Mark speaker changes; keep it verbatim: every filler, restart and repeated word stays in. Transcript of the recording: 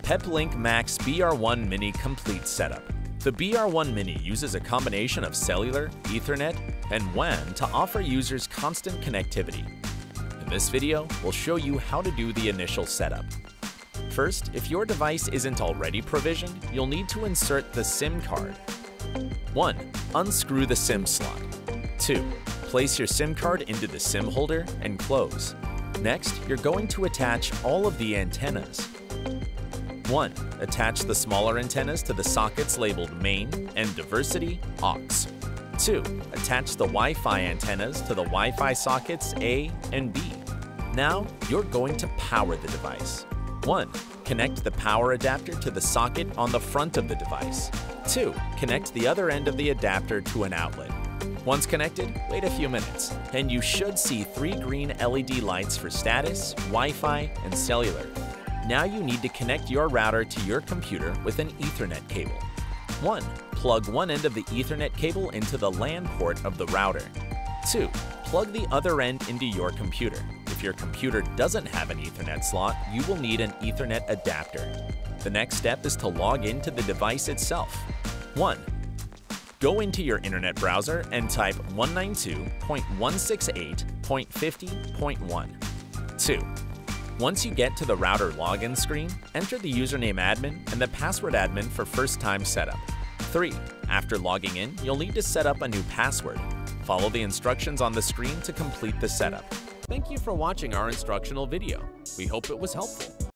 Speaker 1: Peplink Max B R one Mini Complete Setup. The B R one Mini uses a combination of cellular, Ethernet, and W A N to offer users constant connectivity. In this video, we'll show you how to do the initial setup. First, if your device isn't already provisioned, you'll need to insert the SIM card. one. Unscrew the SIM slot. two. Place your SIM card into the SIM holder and close. Next, you're going to attach all of the antennas. one. Attach the smaller antennas to the sockets labeled Main and Diversity Aux. two. Attach the Wi-Fi antennas to the Wi-Fi sockets A and B. Now, you're going to power the device. one. Connect the power adapter to the socket on the front of the device. two. Connect the other end of the adapter to an outlet. Once connected, wait a few minutes, and you should see three green L E D lights for status, Wi-Fi, and cellular. Now you need to connect your router to your computer with an Ethernet cable. one. Plug one end of the Ethernet cable into the LAN port of the router. two. Plug the other end into your computer. If your computer doesn't have an Ethernet slot, you will need an Ethernet adapter. The next step is to log into the device itself. one. Go into your internet browser and type one ninety-two dot one sixty-eight dot fifty dot one. two. Once you get to the router login screen, enter the username admin and the password admin for first-time setup. three. After logging in, you'll need to set up a new password. Follow the instructions on the screen to complete the setup. Thank you for watching our instructional video. We hope it was helpful.